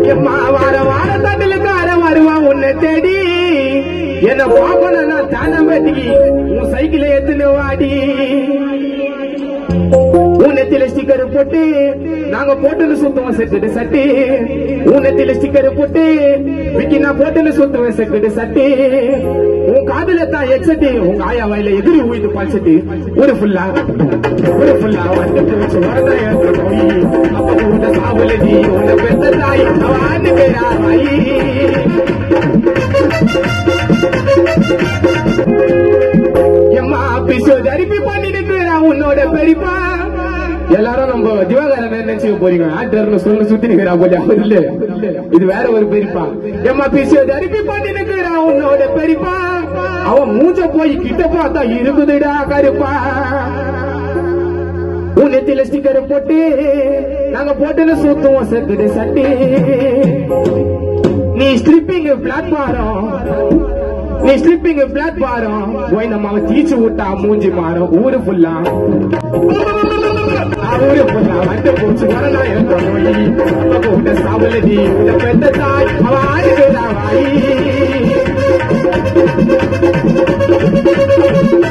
எம்மா வார வார தட்டிலுக்கார வருவான் உன்னை தேடி என்ன பாப்பனா தானே வெட்டிக்கி உன் சைக்கிளை எத்துன்னு வாடி உன்னத்தில ஸ்டிக்கர் போட்டு நாங்க போட்டுன்னு சுத்துவோம் செட்டு சட்டி உன்னத்தில ஸ்டிக்கர் போட்டு விக்கி நான் போட்டுன்னு சுத்துவேன் செட்டு சட்டி உன் காதுல தான் எக்ஸட்டி உங்க ஆயா வாயில எதிரி ஊய்த்து பாய்ச்சிட்டு ஒரு ஃபுல்லா வந்து போச்சு அப்ப உன்ன சாவலடி உன்ன பெத்த தாய் அவன் பேரா தாய் எம்மா பிசோ ஜரிப்பி பண்ணிட்டு உன்னோட பெரியப்பா எல்லாரும் நம்ம திவாகரன் நினைச்சுக்க போறீங்க ஆக்டர்னு சொல்லு சுத்தி நிக்கிறா போல இல்ல இது வேற ஒரு பெரியப்பா எம்மா பிசோ ஜரிப்பி பண்ணிட்டு உன்னோட பெரியப்பா அவன் மூஞ்ச போய் கிட்ட பார்த்தா இருக்குதுடா கருப்பா உன்னத்தில ஸ்டிக்கர் போட்டு நாங்க போட்டுன்னு சுத்துவோம் செட்டு சட்டி நீ ஸ்ட்ரிப்பிங் பிளாட்பாரம் நீ ஸ்லிப்பிங் பிளாட்பாரம் போய் நம்ம தீச்சு விட்டா மூஞ்சி மாறும் ஊரு ஃபுல்லா வந்து போச்சு வரலாம் சாவலடி பெத்த தாய்